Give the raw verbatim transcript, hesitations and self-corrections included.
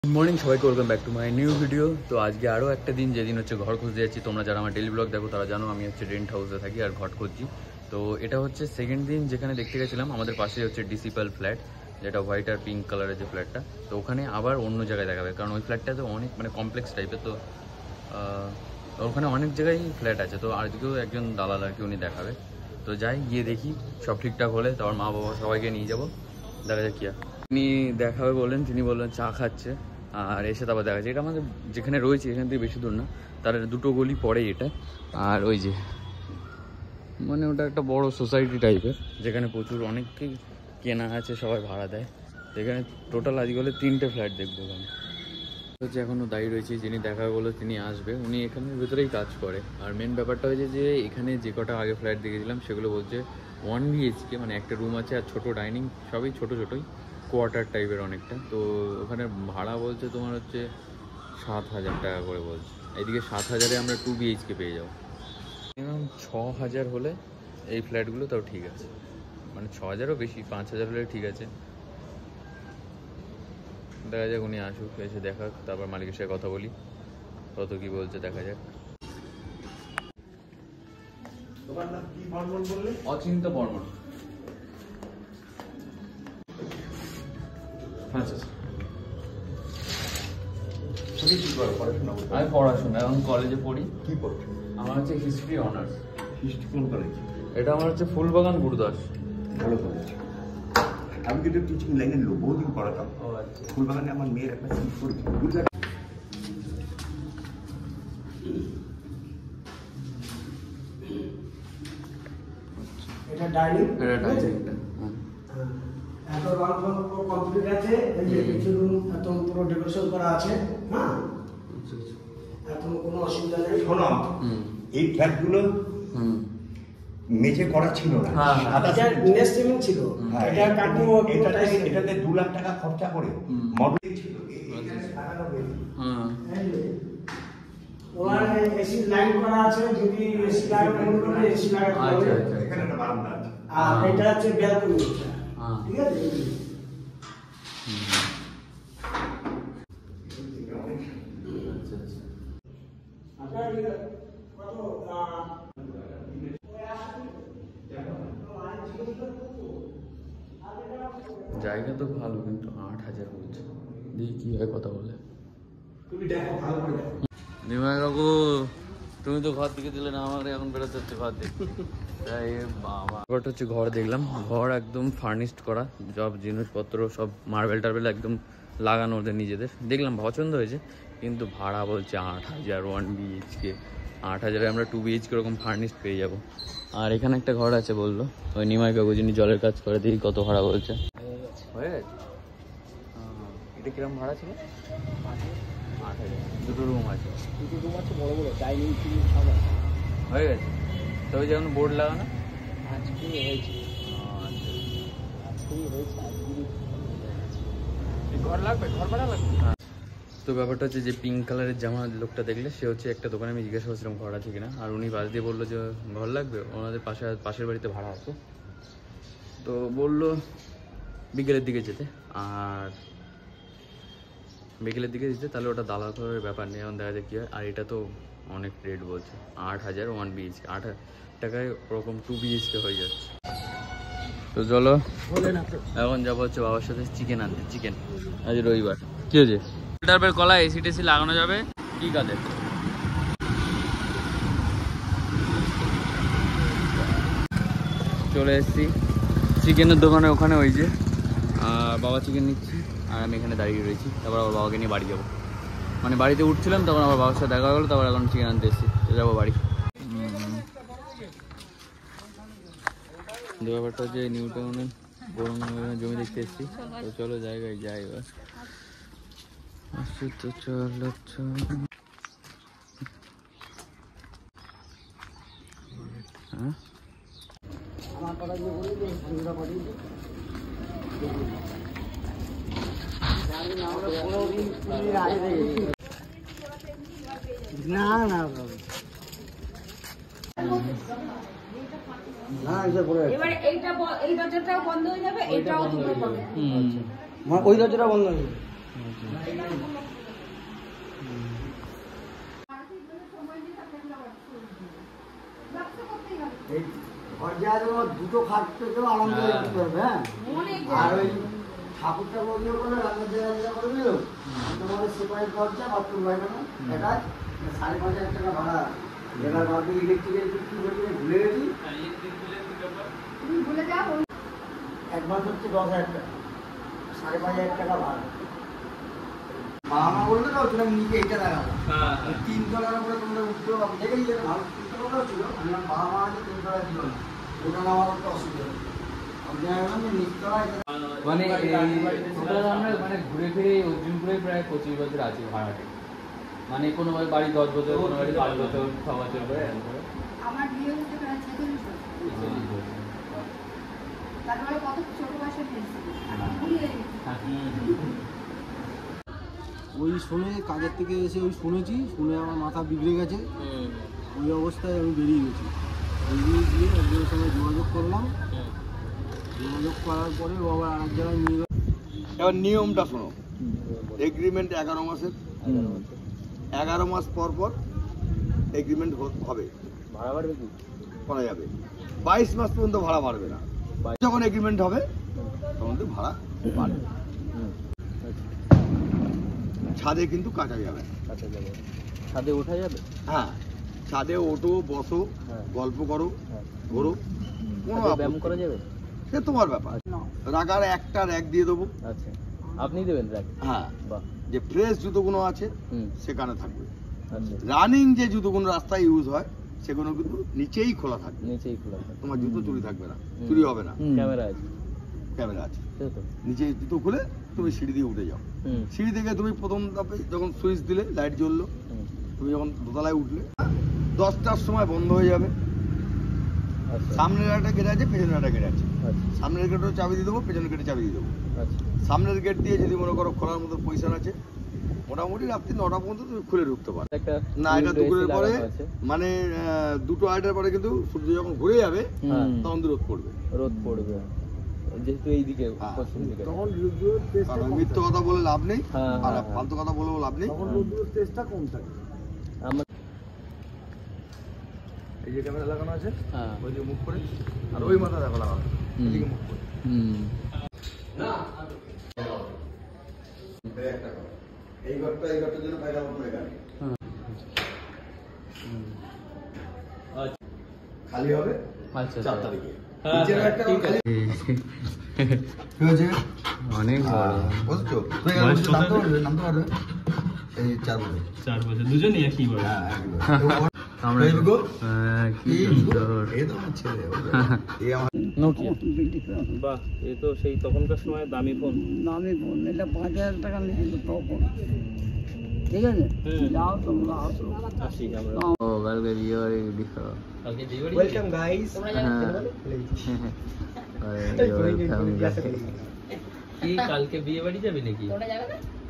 Good morning सबाई को welcome back to my new video. तो आज के आरो एक दिन जेदिन हे घर खुঁজতে যাচ্ছি। তোমরা যারা আমার ডেইলি ব্লগ দেখো তারা জানো আমি হচ্ছে রেন্ট হাউসে থাকি আর ঘর খুঁজছি। তো এটা হচ্ছে সেকেন্ড দিন যেখানে দেখতে গেছিলাম। আমাদের পাশে হচ্ছে ডিসিপাল ফ্ল্যাট, যেটা হোয়াইট আর পিঙ্ক কালারের যে ফ্ল্যাটটা। তো ওখানে আবার অন্য জায়গায় দেখাবে, কারণ ওই ফ্ল্যাটটা তো অনেক মানে কমপ্লেক্স টাইপের। তো ওখানে অনেক জায়গায় ফ্ল্যাট আছে। তো আজকেও একজন দালাল আর কি উনি দেখাবে। তো যাই গিয়ে দেখি সব ঠিকঠাক হলে তারপর মা বাবা সবাইকে নিয়ে যাবো, দেখা যাক কি। তিনি দেখাবে বললেন, তিনি বললেন চা খাচ্ছে আর এসে তারপর দেখা যায়। এটা আমাদের যেখানে রয়েছে এখান থেকে বেশি দূর না, তার দুটো গলি পরে এটা। আর ওই যে মানে ওটা একটা বড় সোসাইটি টাইপের, যেখানে প্রচুর অনেককেই কেনা আছে, সবাই ভাড়া দেয়। এখানে টোটাল আজকে হলে তিনটে ফ্ল্যাট দেখবো এখানে। হচ্ছে এখনও দাঁড়িয়ে রয়েছে, যিনি দেখা বলে তিনি আসবে। উনি এখানের ভেতরেই কাজ করে। আর মেন ব্যাপারটা হয়েছে যে এখানে যে কটা আগে ফ্ল্যাট দেখেছিলাম সেগুলো বলছে ওয়ান বিএইচকে, মানে একটা রুম আছে আর ছোটো ডাইনিং, সবই ছোটো ছোটোই কোয়ার্টার টাইপের অনেকটা। তো ওখানে ভাড়া বলছে তোমার হচ্ছে সাত হাজার টাকা করে বলছে। এইদিকে সাত হাজারে আমরা টু বিএইচকে পেয়ে যাবো। মিনিমাম ছ হাজার হলে এই ফ্ল্যাটগুলো তাও ঠিক আছে, মানে ছ হাজারও বেশি, পাঁচ হাজার হলে ঠিক আছে। দেখা যাক, উনি আসুক, এসে দেখাক, তারপর মালিকের সাথে কথা বলি কত কি বলছে, দেখা যাক। অচিন্ত বর্মন। আমি পড়াশোনা এখন কলেজে পড়ি। কি পড়ছো? আমার হচ্ছে হিস্ট্রি অনার্স। হিস্ট্রি কোন কলেজ? এটা আমার হচ্ছে ফুলবাগান গুরুদাস। ভালো কলেজ। আমি কিন্তু টিচিং লাইনে লোক বহুদিন পড়াতাম। ও আচ্ছা। ফুলবাগানে আমার মেয়ের একটা সিট পড়েছিল। এটা ডাইনিং, এটা ডাইনিং। এত রং পুরো কমপ্লিট আছে, এই যে কিছু রুম এত পুরো ডেকোরেশন করা আছে। হ্যাঁ, এখন কোনো অসুবিধা নেই। শোনো, এই ফ্ল্যাটগুলো হুম মেঝে করা ছিল না, এটা নেস্টিং ছিল। এটা কাটু, এটা এটাতে দু লাখ টাকা খরচা করে মডেল ছিল। হ্যাঁ, ওখানে এসি লাইন করা আছে, যদি এসি লাগাতে মনে করে এসি লাগাতে হবে। এখানে একটা বারান্দা আছে আর এটা হচ্ছে ব্যালকনি। হ্যাঁ, ঠিক আছে। জায়গা তো ভালো, কিন্তু আট হাজার বলছে। দেখি কি হয়, কথা বলে। তুমি দেখো ভালো করে দেখো। নিমাই কাকু, তুমি তো ঘর দিকে দিলে না, আমার এখন বেরোতে হচ্ছে ঘর দেখতে। তাই বাবা, ঘরটা হচ্ছে ঘর দেখলাম, ঘর একদম ফার্নিশড করা, সব জিনিসপত্র সব মার্বেল টার্বেল একদম লাগানো ওদের নিজেদের। দেখলাম পছন্দ হয়েছে, কিন্তু ভাড়া বলছে আট হাজার ওয়ান বিএইচকে। আট হাজারে আমরা টু বিএইচকে ওরকম ফার্নিশড পেয়ে যাবো। আর এখানে একটা ঘর আছে বললো ওই নিমাই কাকু, যিনি জলের কাজ করে। দেখি কত ভাড়া বলছে। হয়ে গেছে। এটা কিরকম ভাড়া ছিল? আট হাজার। দুটো রুম আছে, দুটো রুম আছে বড় বড়, ডাইনিং টেবিল সব আছে। হয়ে গেছে। তবে যেমন বোর্ড লাগানো আজকে হয়েছে। আজকেই হয়েছে। ঘর লাগবে, ঘর ভাড়া লাগবে। হ্যাঁ। তো ব্যাপারটা হচ্ছে যে পিঙ্ক কালারের জামা লোকটা দেখলে, সে হচ্ছে একটা দোকানে আমি জিজ্ঞাসা করছিলাম ঘর আছে কিনা, আর উনি বাস দিয়ে বললো যে ঘর লাগবে, ওনাদের পাশে পাশের বাড়িতে ভাড়া আছে। তো বললো বিকেলের দিকে যেতে, আর বিকেলের দিকে যেতে, তাহলে ওটা দালাল ঘরের ব্যাপার নেই। এখন দেখা যায় কী হয়। আর এটা তো অনেক রেট বলছে, আট হাজার ওয়ান বিএইচকে, আট টাকায় ওরকম টু বিএইচকে হয়ে যাচ্ছে। তো চলো এখন যাবো হচ্ছে বাবার সাথে চিকেন আনতে। চিকেন আজ রবিবার। কি হয়েছে? তারপরে কলা এসি টেসি লাগানো যাবে কি কাজে? চলে এসেছি চিকেনের দোকানে, ওখানে ওই যে বাবা চিকেন নিচ্ছি আর আমি এখানে দাঁড়িয়ে রয়েছি। তারপর আবার বাবাকে নিয়ে বাড়ি যাবো, মানে বাড়িতে উঠছিলাম তখন আবার বাবার সাথে দেখা গেলো। তারপর এখন চিকেন আনতে এসেছি, তো যাবো বাড়ি। ব্যাপারটা হচ্ছে নিউ টাউনে বরং জমি দেখতে এসেছি। তো চলো জায়গায় যাই এবার। তো চলো হ্যাঁ, না না না, এবারে এইটা এই দরজাটাও বন্ধ হয়ে যাবে, এটাও দুটো পাবে। হুম, ওই দরজাটা বন্ধ হয়ে যাবে। দুটো খাট পেতেও আনন্দ করতে পারবে। হ্যাঁ, আর ওই ঠাকুরটা বলিও করে রান্নার জায়গা করে দিল তোমাদের সেপারেট খরচা বাথরুম বানানো এটা সাড়ে পাঁচ হাজার টাকা ভাড়া। এবার বাকি ইলেকট্রিকের কি ভুলে গেছি, ভুলে যাও। অ্যাডভান্স হচ্ছে দশ হাজার টাকা, সাড়ে পাঁচ হাজার টাকা ভাড়া। বাবা মা বললো তো তুমি নিচে এইটা দেখাবো, তিন তলার উপরে তোমরা উঠতেও পারবে। দেখেছি যেটা ভালো তিন তলাও ছিল, আমি বাবা মা আছে তিন তলা ছিল না, ওটা নেওয়ার একটা অসুবিধা। মানে আমরা মানে ঘুরে ফিরে অর্জুনপুরে প্রায় পঁচিশ বছর আছি ভাড়াটে। মানে কোনো বাড়ি দশ বছর, কোনো বাড়ি পাঁচ বছর, ছ বছর করে এরকম। আমার বিয়ে হতে প্রায় ছেচল্লিশ বছর। তারপরে কত ছোট বয়সে ওই শুনে কাজের থেকে এসে ওই শুনেছি, শুনে আমার মাথা বিগড়ে গেছে। ওই অবস্থায় আমি বেরিয়ে গেছি, বেরিয়ে গিয়ে একজনের সঙ্গে যোগাযোগ করলাম। যোগাযোগ করার পরে ও আবার আরেক জায়গায় নিয়ে গেল। এবার নিয়মটা শোনো, এগ্রিমেন্ট এগারো মাসের, এগারো মাস পর পর এগ্রিমেন্ট হবে, ভাড়া বাড়বে কি করা যাবে। বাইশ মাস পর্যন্ত ভাড়া বাড়বে না, যখন এগ্রিমেন্ট হবে তখন তো ভাড়া বাড়বে। ছাদে কিন্তু কাটা যাবে, ছাদে ওঠা যাবে। হ্যাঁ, ছাদে ওঠো, বসো, গল্প করো, ঘোরো, কোনো ব্যায়াম করা যাবে, সে তোমার ব্যাপার। রাগার একটা র্যাক দিয়ে দেবো। আচ্ছা, আপনি দেবেন র্যাক? হ্যাঁ, যে ফ্রেশ জুতোগুলো আছে সেখানে থাকবে। আচ্ছা, রানিং যে জুতোগুলো রাস্তায় ইউজ হয় সেগুলো কিন্তু নিচেই খোলা থাকবে, নিচেই খোলা থাকবে। তোমার জুতো চুরি থাকবে না, চুরি হবে না। ক্যামেরা আছে, ক্যামেরা আছে, নিচে জুতো খুলে তুমি সিঁড়ি দিয়ে উঠে যাও। সিঁড়ি থেকে তুমি প্রথম ধাপে যখন সুইচ দিলে লাইট জ্বললো, তুমি যখন দোতলায় উঠলে দশটার সময় বন্ধ হয়ে যাবে। সামনের একটা গেট আছে, পেছনের একটা গেট আছে। সামনের গেটেও চাবি দিয়ে দেবো, পেছনের গেটে চাবি দিয়ে দেবো। সামনের গেট দিয়ে যদি মনে করো খোলার মতো পয়সা আছে, মোটামুটি রাত্রি নটা পর্যন্ত তুমি খুলে ঢুকতে পারো। না, এটা দুপুরের পরে মানে দুটো আড়াইটার পরে কিন্তু সূর্য যখন ঘুরে যাবে তখন রোদ পড়বে। রোদ পড়বে যেহেতু এইদিকে পশ্চিম দিকে, তখন রোদ্দুরের টেস্টটা কম মিথ্যে কথা বলে লাভ নেই, হ্যাঁ, আর হ্যাঁ, ফালতু কথা বলেও লাভ নেই। তখন রোদ্দুরের টেস্টটা কম থাকে। আমার এই যে ক্যামেরা লাগানো আছে, হ্যাঁ, ওই যে মুখ করে, আর ওই মাথা দেখো লাগানো, এদিকে মুখ করে। হুম, একটা কথা, এই ঘরটা এই ঘরটার জন্য বাইরে আমার এখানে খালি হবে। আচ্ছা, চার তারিখে অনেক বড় বুঝছো? নামতে পারবে, নামতে পারবে। এই চার বছর, চার বছর দুজনই একই বড়। হ্যাঁ, একদম। আমরা কি সুন্দর। এই তো আমার ছেলে, এই আমার নোকিয়া। বাহ, এই তো সেই তখনকার সময় দামি ফোন। দামি ফোন, এটা পাঁচ হাজার টাকা নিয়েছিল তখন। ঠিক আছে, যাও তোমরা আসো, আসি আমরা। ও কালকে বিয়ে বাড়ি দিছো? কালকে বিয়ে বাড়ি। Welcome guys. তোমরা জানো কি কালকে বিয়ে বাড়ি যাবে নাকি? তোমরা যাবে না?